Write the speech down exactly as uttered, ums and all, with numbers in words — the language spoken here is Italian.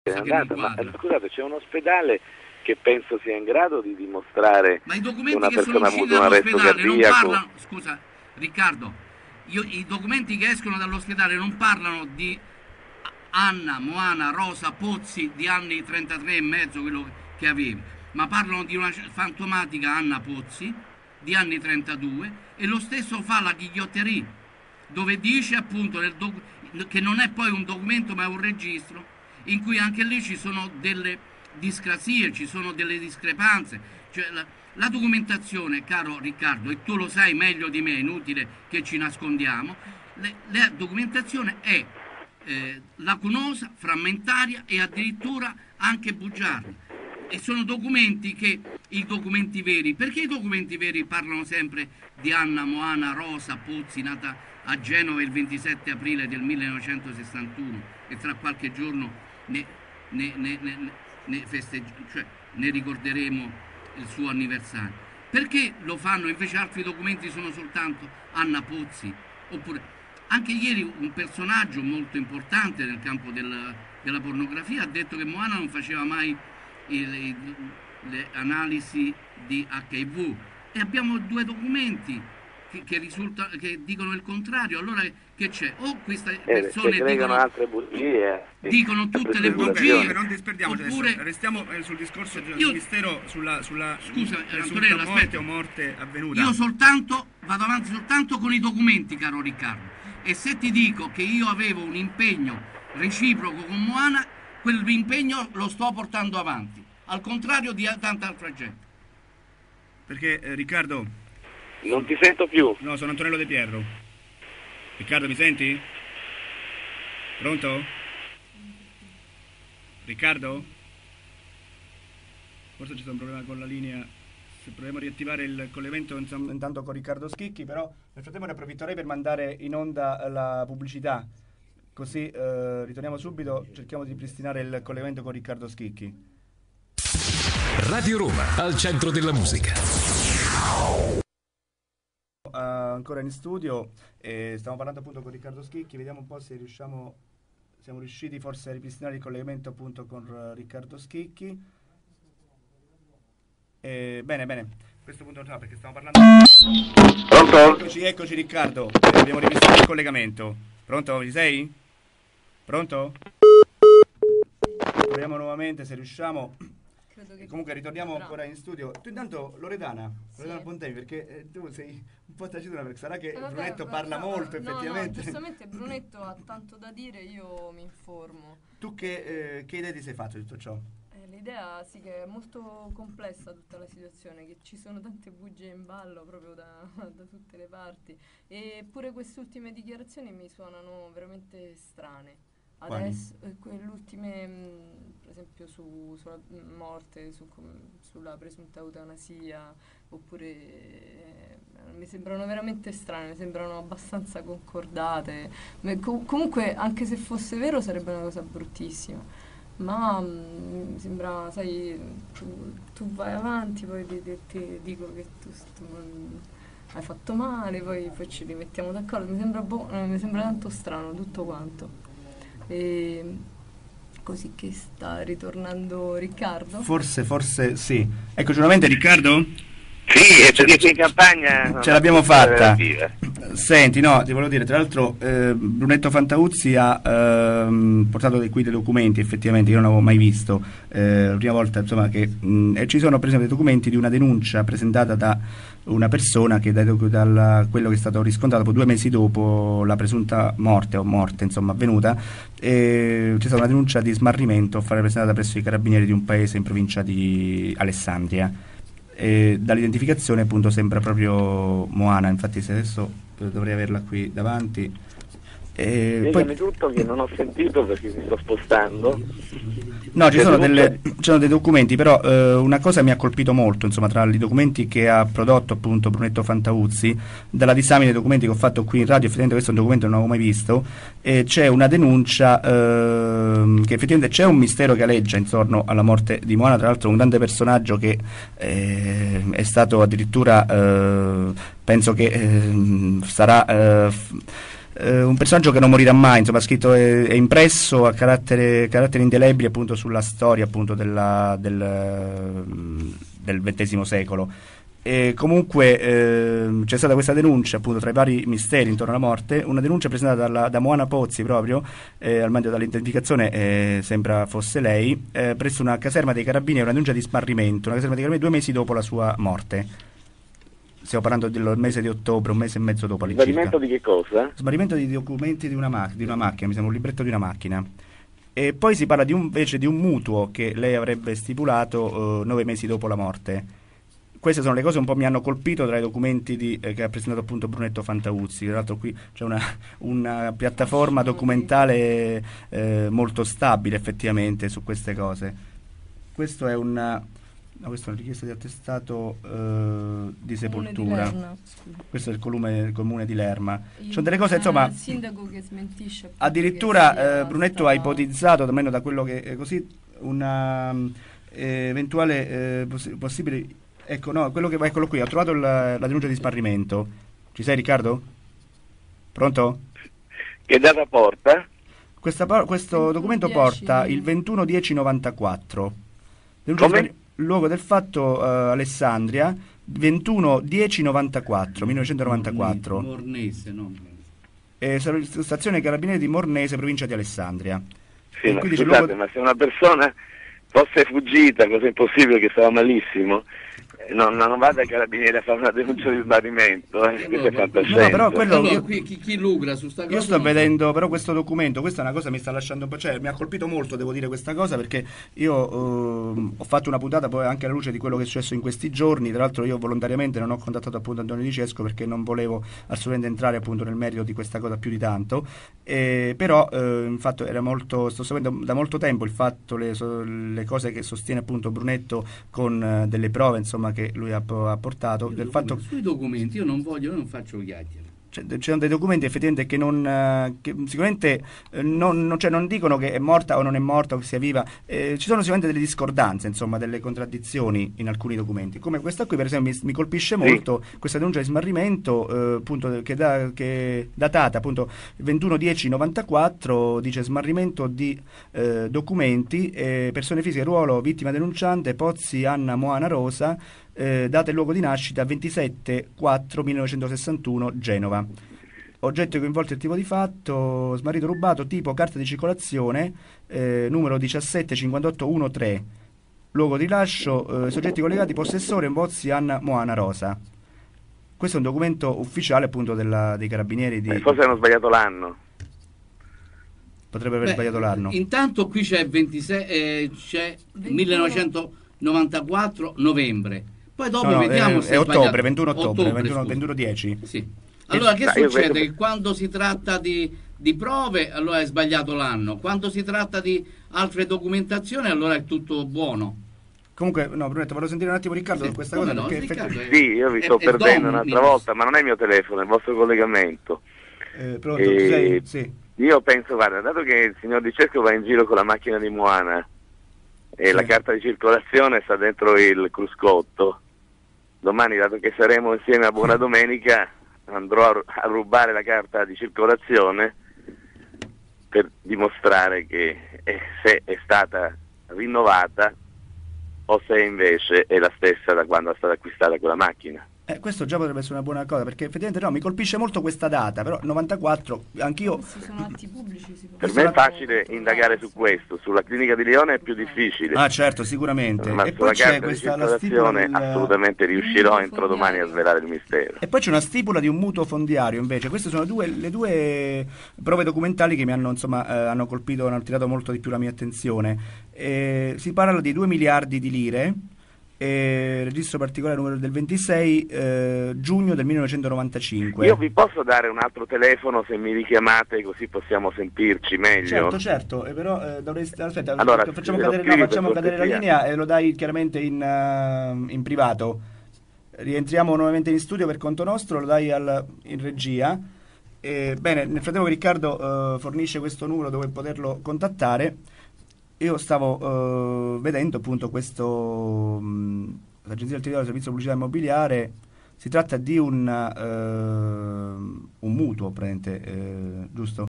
se n'è andata, ma scusate, c'è un ospedale che penso sia in grado di dimostrare ma i documenti una che persona sono ha usciti avuto un arresto dall'ospedale non cardiaco. parlano, scusa Riccardo, io, i documenti che escono dall'ospedale non parlano di Anna, Moana, Rosa, Pozzi di anni trentatré e mezzo, quello che avevi, ma parlano di una fantomatica Anna Pozzi di anni trentadue, e lo stesso fa la Ghigliotterie, dove dice appunto nel che non è poi un documento ma è un registro, in cui anche lì ci sono delle discrasie, ci sono delle discrepanze, cioè la, la documentazione, caro Riccardo, e tu lo sai meglio di me, è inutile che ci nascondiamo, le, la documentazione è eh, lacunosa, frammentaria e addirittura anche bugiarda. E sono documenti che, i documenti veri, perché i documenti veri parlano sempre di Anna, Moana, Rosa, Pozzi, nata a Genova il ventisette aprile del millenovecentosessantuno, e tra qualche giorno ne, ne, ne, ne, ne, festeggi- cioè, ne ricorderemo il suo anniversario. Perché lo fanno? Invece altri documenti sono soltanto Anna Pozzi. Oppure anche ieri un personaggio molto importante nel campo del, della pornografia ha detto che Moana non faceva mai il, il, le analisi di acca i vu, e abbiamo due documenti che, che, risulta, che dicono il contrario. Allora che c'è? O queste persone eh, dicono altre bugie, dicono tutte le Vabbè, bugie, non disperdiamoci oppure adesso. Restiamo eh, sul discorso del io, Ministero sulla, sulla scusa presunta Antonella, morte aspetta, o morte avvenuta. io soltanto vado avanti soltanto con i documenti, caro Riccardo, e se ti dico che io avevo un impegno reciproco con Moana, quell'impegno lo sto portando avanti, al contrario di tanta altra gente. Perché eh, Riccardo, non ti sento più. no, sono Antonello De Pierro. Riccardo, mi senti? Pronto? Riccardo? Forse c'è stato un problema con la linea. Se proviamo a riattivare il collegamento intanto con Riccardo Schicchi, però nel frattempo ne approfitterei per mandare in onda la pubblicità, così eh, ritorniamo subito, cerchiamo di ripristinare il collegamento con Riccardo Schicchi. Radio Roma, al centro della musica. Uh, ancora in studio, eh, stiamo parlando appunto con Riccardo Schicchi, vediamo un po' se riusciamo, siamo riusciti forse a ripristinare il collegamento appunto con uh, Riccardo Schicchi. Eh, bene, bene, a questo punto no, perché stiamo parlando... Pronto? Eccoci, eccoci Riccardo, eh, abbiamo ripristinato il collegamento. Pronto, ci sei? Pronto? Proviamo nuovamente se riusciamo. Comunque ritorniamo Bravo. ancora in studio. Tu intanto Loredana, Loredana sì. Pontevi, perché eh, tu sei un po' tacitona, perché sarà che eh, vabbè, Brunetto vabbè, parla no, molto no, effettivamente. No, giustamente Brunetto ha tanto da dire, io mi informo. Tu che, eh, che idea ti sei fatto di tutto ciò? Eh, l'idea sì che è molto complessa tutta la situazione, che ci sono tante bugie in ballo proprio da, da tutte le parti, e pure queste ultime dichiarazioni mi suonano veramente strane. Adesso eh, quelle ultime, mh, per esempio su, sulla morte, su, com, sulla presunta eutanasia, oppure eh, mi sembrano veramente strane, mi sembrano abbastanza concordate. Ma co- comunque anche se fosse vero sarebbe una cosa bruttissima, ma mh, mi sembra, sai, tu, tu vai avanti, poi ti, ti, ti dico che tu, tu mh, hai fatto male, poi, poi ci rimettiamo d'accordo. Mi sembra, boh, eh, mi sembra tanto strano tutto quanto. E così che sta ritornando Riccardo? Forse, forse sì. Eccoci nuovamente Riccardo? Sì, e perché in campagna ce l'abbiamo fatta. Senti, no, ti volevo dire, tra l'altro eh, Brunetto Fantauzzi ha ehm, portato dei, qui dei documenti effettivamente che io non avevo mai visto, eh, la prima volta insomma che mh, e ci sono per esempio dei documenti di una denuncia presentata da una persona che da, da quello che è stato riscontrato due mesi dopo la presunta morte o morte insomma avvenuta, eh, c'è stata una denuncia di smarrimento presentata presso i carabinieri di un paese in provincia di Alessandria. E dall'identificazione appunto sembra proprio Moana, infatti se adesso dovrei averla qui davanti. E Spiegami poi... tutto che non ho sentito perché mi sto spostando. No, ci sono, delle, ci sono dei documenti, però eh, una cosa mi ha colpito molto, insomma, tra i documenti che ha prodotto appunto Brunetto Fantauzzi, dalla disamina dei documenti che ho fatto qui in radio, effettivamente questo è un documento che non avevo mai visto, e c'è una denuncia eh, che effettivamente c'è un mistero che aleggia intorno alla morte di Moana, tra l'altro un grande personaggio che eh, è stato addirittura, eh, penso che eh, sarà... Eh, eh, un personaggio che non morirà mai, insomma, scritto è, è impresso a carattere, carattere indelebile appunto sulla storia appunto della, del, del ventesimo secolo. E comunque eh, c'è stata questa denuncia appunto tra i vari misteri intorno alla morte, una denuncia presentata dalla, da Moana Pozzi proprio, eh, al meglio dall'identificazione eh, sembra fosse lei, eh, presso una caserma dei carabinieri, una denuncia di smarrimento, una caserma dei carabinieri due mesi dopo la sua morte. Stiamo parlando del mese di ottobre, un mese e mezzo dopo all'incirca. Smarrimento di che cosa? Smarrimento di documenti di una, ma- di una macchina, mi sembra un libretto di una macchina. E poi si parla di un, invece di un mutuo che lei avrebbe stipulato eh, nove mesi dopo la morte. Queste sono le cose un po' mi hanno colpito tra i documenti di, eh, che ha presentato appunto Brunetto Fantauzzi. Tra l'altro qui c'è una, una piattaforma documentale eh, molto stabile effettivamente su queste cose. Questo è una, no, questa è una richiesta di attestato eh, di sepoltura. Di questo è il comune, il comune di Lerma. Ci sono delle cose, insomma, il sindaco che smentisce. Addirittura eh, Brunetto ha ipotizzato, almeno da quello che è così, una eh, eventuale eh, poss- possibile. Ecco, no, quello che eccolo qui, ho trovato la, la denuncia di smarrimento. Ci sei, Riccardo? Pronto? Che data porta? Questa, questo documento porta il ventuno dieci novantaquattro. Denuncia di smarri- luogo del fatto uh, Alessandria, ventuno dieci novantaquattro, millenovecentonovantaquattro. Mornese, no? Eh, stazione Carabinieri di Mornese, provincia di Alessandria. Sì, ma scusate, luogo... ma se una persona fosse fuggita, cosa impossibile, che stava malissimo, non, non vada ai carabinieri a fare una denuncia di smarrimento, eh. Questo è fantascienza. No, però quello allora, io, qui, chi, chi lucra su sta cosa? Io sto vedendo però questo documento, questa è una cosa che mi sta lasciando un po', cioè mi ha colpito molto, devo dire, questa cosa, perché io eh, ho fatto una puntata poi anche alla luce di quello che è successo in questi giorni. Tra l'altro io volontariamente non ho contattato appunto Antonio Di Cesco perché non volevo assolutamente entrare appunto nel merito di questa cosa più di tanto, eh, però eh, infatti era molto, sto seguendo da molto tempo il fatto, le, so, le cose che sostiene appunto Brunetto con eh, delle prove insomma che lui ha, ha portato del fatto... Sui documenti io non voglio, io non faccio chiacchiere. Cioè, c'erano dei documenti effettivamente che non che sicuramente eh, non, non, cioè, non dicono che è morta o non è morta o che sia viva, eh, ci sono sicuramente delle discordanze, insomma, delle contraddizioni in alcuni documenti, come questa qui per esempio mi, mi colpisce molto, sì. Questa denuncia di smarrimento eh, appunto che, da, che è datata appunto ventuno dieci novantaquattro, dice smarrimento di eh, documenti, eh, persone fisiche, ruolo, vittima denunciante, Pozzi Anna Moana Rosa, Eh, data e luogo di nascita ventisette quattro millenovecentosessantuno Genova, oggetto coinvolto il tipo di fatto smarrito rubato, tipo carta di circolazione, eh, numero diciassette cinquantotto tredici, luogo di rilascio, eh, soggetti collegati, possessore Pozzi Anna Moana Rosa. Questo è un documento ufficiale appunto della, dei carabinieri di... Eh, forse hanno sbagliato l'anno, potrebbe aver Beh, sbagliato l'anno. Intanto qui c'è ventisei, eh, c'è millenovecentonovantaquattro novembre. Poi dopo no, no, vediamo è, se è ottobre, sbagliato. ventuno ottobre, ventuno, ventuno dieci. Sì. Allora che eh, succede? Credo... Che quando si tratta di, di prove, allora è sbagliato l'anno. Quando si tratta di altre documentazioni, allora è tutto buono. Comunque, no, Brunetto, volevo sentire un attimo Riccardo su sì, questa cosa. No, perché Riccardo effett... Sì, io vi sto è, perdendo è un'altra volta, ma non è il mio telefono, è il vostro collegamento. Eh, pronto, e... sei? Sì. Io penso, guarda, dato che il signor Di Cesco va in giro con la macchina di Moana e sì. La carta di circolazione sta dentro il cruscotto, domani, dato che saremo insieme a Buona Domenica, andrò a, a rubare la carta di circolazione per dimostrare che è, se è stata rinnovata o se invece è la stessa da quando è stata acquistata quella macchina. Eh, questo già potrebbe essere una buona cosa, perché effettivamente no, mi colpisce molto questa data, però novantaquattro, anch'io... Questi sono atti pubblici, si per me è facile indagare su questo, sulla clinica di Lione è più difficile. Ah certo, sicuramente. Ma e sulla poi c'è carta questa di la stipula del... assolutamente riuscirò entro domani a svelare il mistero. E poi c'è una stipula di un mutuo fondiario invece. Queste sono due, le due prove documentali che mi hanno, insomma, eh, hanno colpito, hanno attirato molto di più la mia attenzione. Eh, si parla di due miliardi di lire. E registro particolare numero del ventisei eh, giugno del millenovecentonovantacinque. Io vi posso dare un altro telefono se mi richiamate, così possiamo sentirci meglio. Certo, certo, eh, però eh, dovresti aspetta, allora, facciamo cadere, no, facciamo cadere la linea e lo dai chiaramente in, uh, in privato. Rientriamo nuovamente in studio per conto nostro, lo dai al, in regia. E, bene, nel frattempo Riccardo uh, fornisce questo numero dove poterlo contattare. Io stavo uh, vedendo appunto questo mh, l'agenzia del territorio del servizio pubblicità immobiliare si tratta di un, uh, un mutuo, prende, uh, giusto?